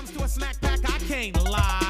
comes to a snack pack, I can't lie.